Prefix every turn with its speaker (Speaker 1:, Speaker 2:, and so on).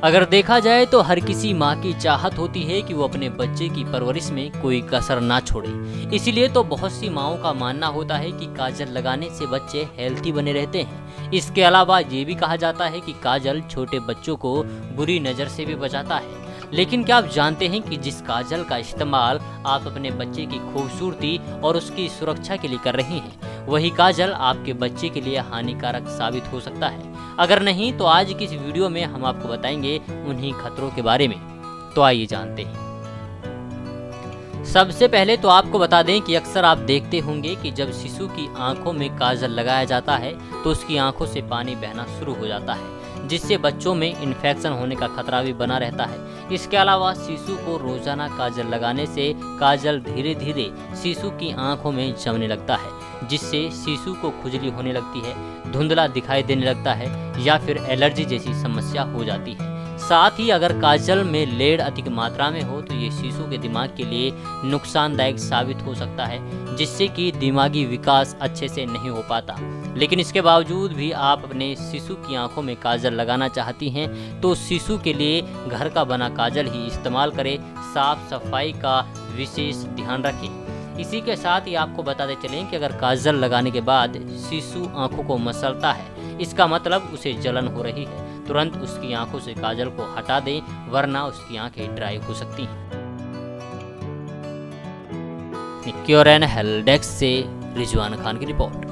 Speaker 1: अगर देखा जाए तो हर किसी माँ की चाहत होती है कि वो अपने बच्चे की परवरिश में कोई कसर ना छोड़े। इसीलिए तो बहुत सी माँओं का मानना होता है कि काजल लगाने से बच्चे हेल्थी बने रहते हैं। इसके अलावा ये भी कहा जाता है कि काजल छोटे बच्चों को बुरी नज़र से भी बचाता है। लेकिन क्या आप जानते हैं कि जिस काजल का इस्तेमाल आप अपने बच्चे की खूबसूरती और उसकी सुरक्षा के लिए कर रही हैं, वही काजल आपके बच्चे के लिए हानिकारक साबित हो सकता है। अगर नहीं तो आज की इस वीडियो में हम आपको बताएंगे उन्हीं खतरों के बारे में। तो आइए जानते हैं। सबसे पहले तो आपको बता दें कि अक्सर आप देखते होंगे कि जब शिशु की आंखों में काजल लगाया जाता है तो उसकी आंखों से पानी बहना शुरू हो जाता है, जिससे बच्चों में इन्फेक्शन होने का खतरा भी बना रहता है। इसके अलावा शिशु को रोजाना काजल लगाने से काजल धीरे धीरे शिशु की आंखों में जमने लगता है, जिससे शिशु को खुजली होने लगती है, धुंधला दिखाई देने लगता है या फिर एलर्जी जैसी समस्या हो जाती है। साथ ही अगर काजल में लेड अधिक मात्रा में हो तो ये शिशु के दिमाग के लिए नुकसानदायक साबित हो सकता है, जिससे कि दिमागी विकास अच्छे से नहीं हो पाता। लेकिन इसके बावजूद भी आप अपने शिशु की आंखों में काजल लगाना चाहती हैं तो शिशु के लिए घर का बना काजल ही इस्तेमाल करें। साफ सफाई का विशेष ध्यान रखें। इसी के साथ ही आपको बताते चलें कि अगर काजल लगाने के बाद शिशु आंखों को मसलता है, इसका मतलब उसे जलन हो रही है। तुरंत उसकी आंखों से काजल को हटा दें, वरना उसकी आंखें ड्राई हो सकती हैं। क्योरन हेल्थ डेस्क से रिजवान खान की रिपोर्ट।